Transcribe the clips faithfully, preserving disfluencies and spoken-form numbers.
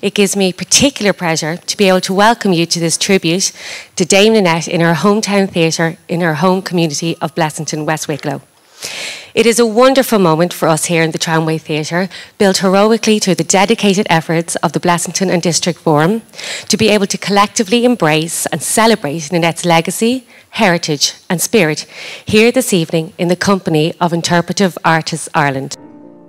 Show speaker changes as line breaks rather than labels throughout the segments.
it gives me particular pleasure to be able to welcome you to this tribute to Dame Nanette in her hometown theatre in her home community of Blessington, West Wicklow. It is a wonderful moment for us here in the Tramway Theatre, built heroically through the dedicated efforts of the Blessington and District Forum, to be able to collectively embrace and celebrate Nanette's legacy, heritage and spirit here this evening in the company of Interpretive Artists Ireland.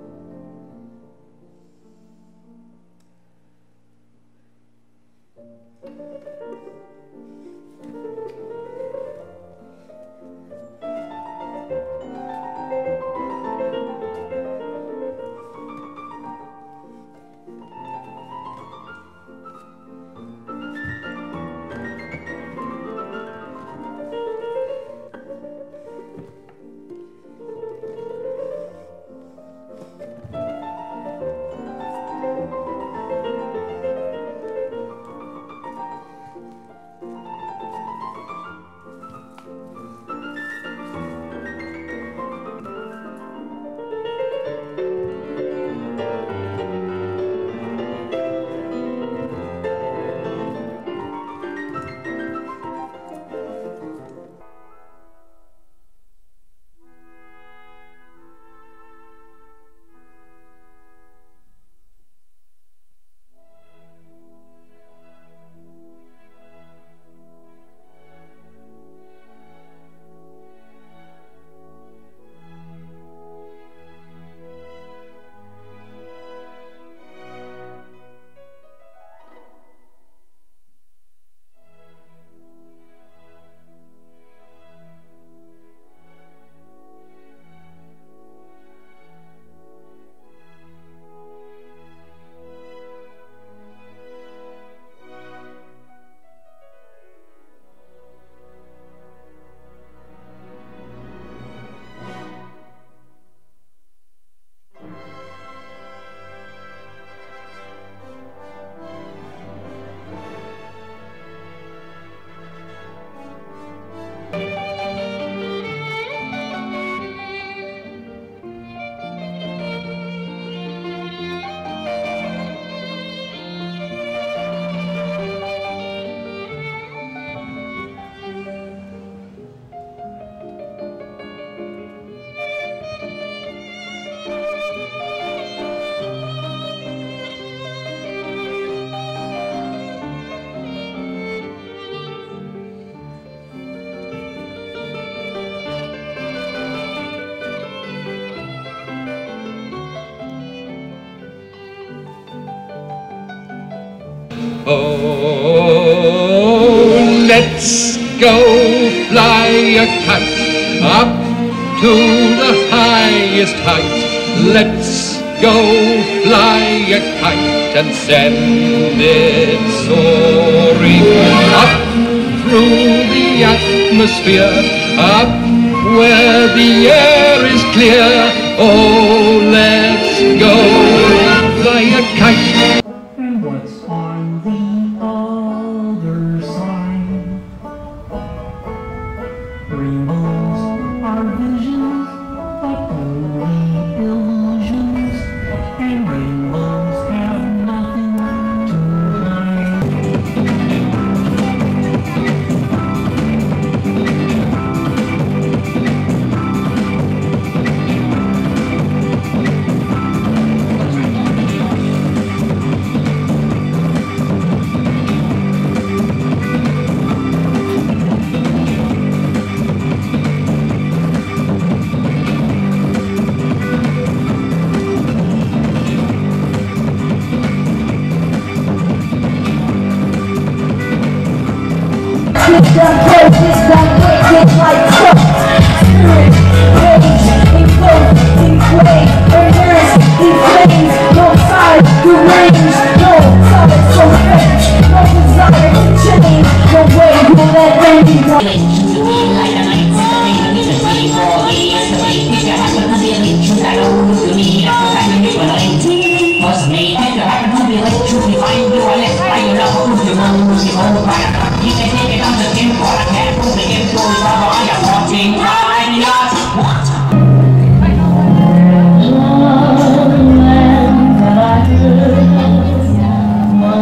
Oh, let's go fly a kite up to the highest height. Let's go fly a kite and send it soaring up through the atmosphere, up where the air is clear. Oh, let's go fly a kite.
And what's on the other side? Rainbows are visions, but only illusions, and rainbows have nothing to
It's done close, it's done wicked like fuck. Spirit, rage, enclosed, inflamed, endurance, inflames, no side to range, no solid so fetch, no desire to change, no way to let rain down.
My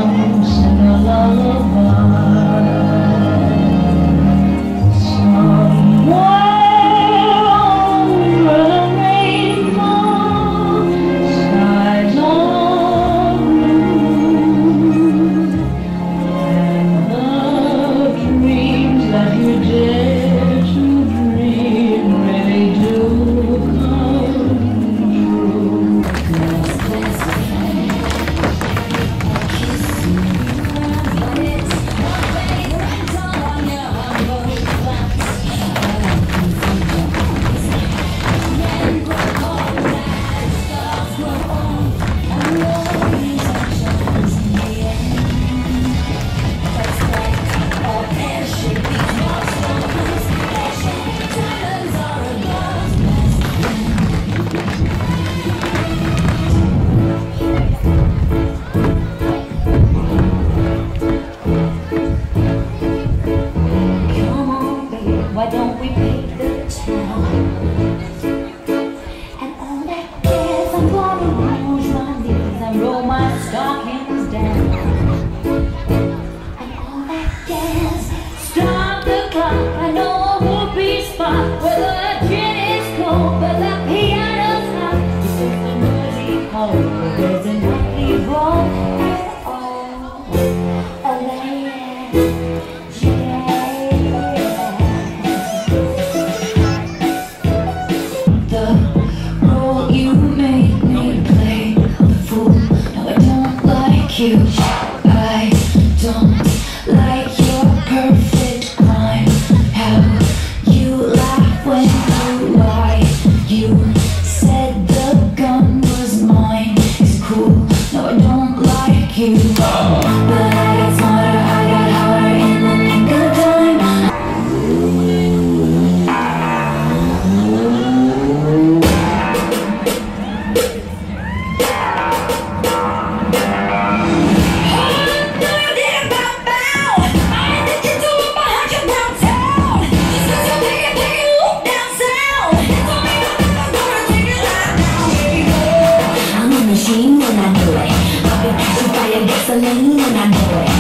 machine when I do it. I'll be passion fire gasoline when I do it.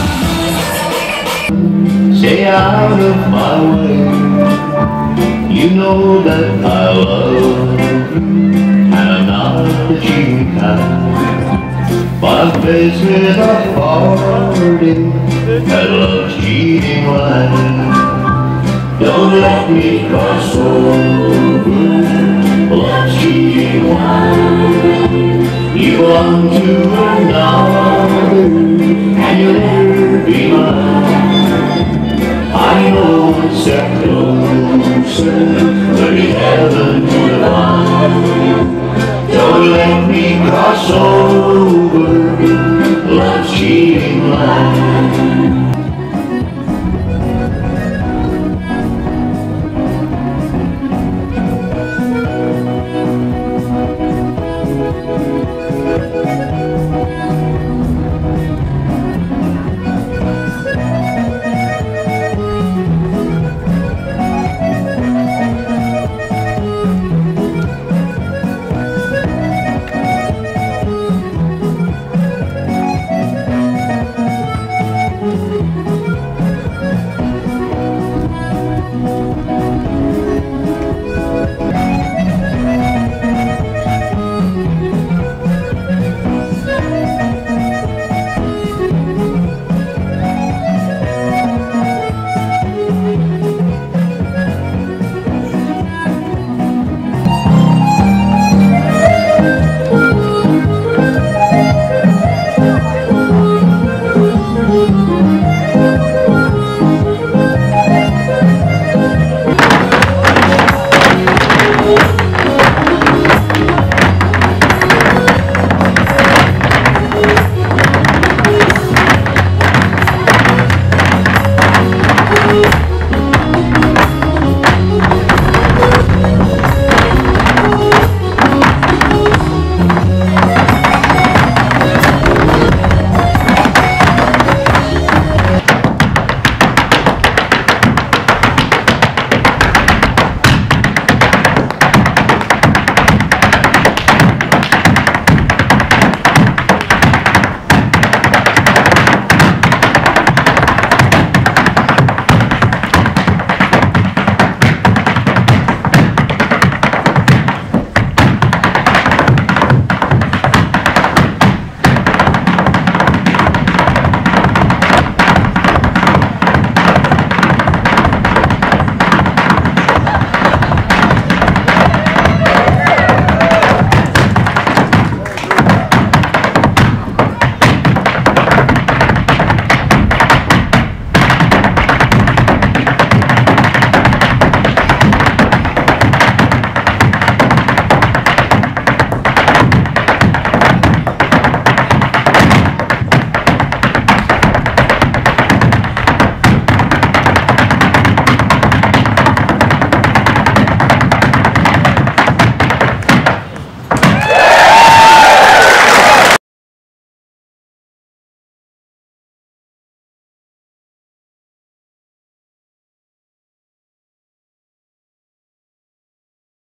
Stay out of my way. You know that I love you, and I'm not the cheap kind. But I'm faced with a party that loves cheating wine. Don't let me cross over love's cheating wine. You belong to another, and you'll never be mine. I know one step closer, but in heaven to the line. Don't let me cross over